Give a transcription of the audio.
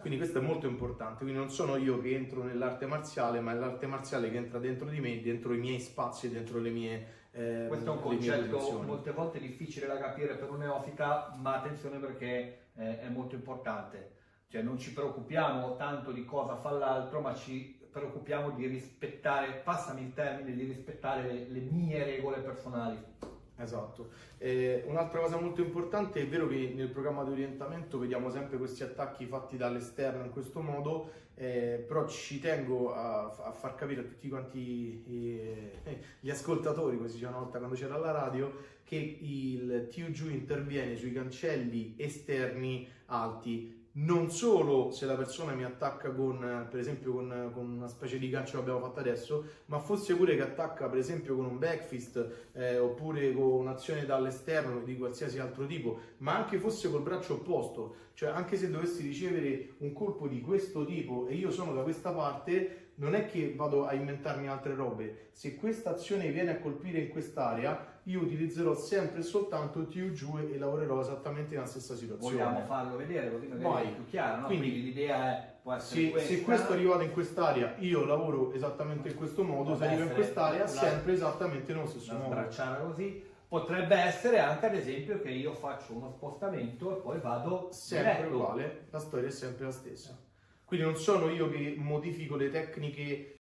Quindi questo è molto importante, quindi non sono io che entro nell'arte marziale, ma è l'arte marziale che entra dentro di me, dentro i miei spazi, dentro le mie questo è un concetto molte volte difficile da capire per un neofita, ma attenzione perché è molto importante. Cioè non ci preoccupiamo tanto di cosa fa l'altro, ma ci preoccupiamo di rispettare, passami il termine, di rispettare le mie regole personali. Esatto. Un'altra cosa molto importante, è vero che nel programma di orientamento vediamo sempre questi attacchi fatti dall'esterno in questo modo, però ci tengo a far capire a tutti quanti gli ascoltatori, come si diceva una volta quando c'era la radio, che il TUG interviene sui cancelli esterni alti. Non solo se la persona mi attacca con, per esempio, con una specie di gancio che abbiamo fatto adesso, ma fosse pure che attacca, per esempio, con un backfist oppure con un'azione dall'esterno di qualsiasi altro tipo, ma anche fosse col braccio opposto, cioè anche se dovessi ricevere un colpo di questo tipo e io sono da questa parte, non è che vado a inventarmi altre robe. Se questa azione viene a colpire in quest'area, io utilizzerò sempre e soltanto TUG e lavorerò esattamente nella stessa situazione. Vogliamo farlo vedere così magari è più chiaro, no? Quindi l'idea è, può essere questa. Se questo è arrivato in quest'area, io lavoro esattamente in questo modo, se arrivo in quest'area, sempre esattamente nello stesso modo. Sbracciare così. Potrebbe essere anche ad esempio che io faccio uno spostamento e poi vado sempre uguale, la storia è sempre la stessa. Quindi non sono io che modifico le tecniche